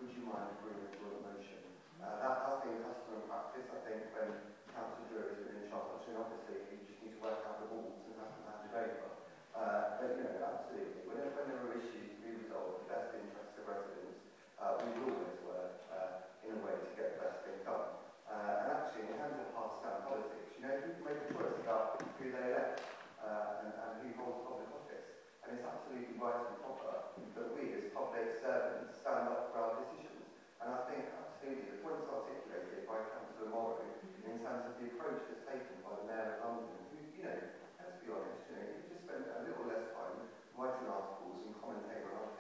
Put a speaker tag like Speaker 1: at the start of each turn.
Speaker 1: would you mind agreeing to a motion? That has been custom and practice, I think, when Councillor Drury has been in charge, and obviously you just need to work out the rules and have them handed over. But, you know, absolutely, when there are issues to be resolved, the best interests of residents, we will always work in a way to get the best thing done. And actually, in terms of partisan politics, you know, people make a choice about who they elect and who holds public office. And it's absolutely right and proper that we, as public servants, stand up for our decisions. And I think, absolutely, the points articulated by Councillor Morrow in terms of the approach that's taken by the Mayor of London, who, you know, let's be honest, you know, you just spend a little less time writing articles and commentating on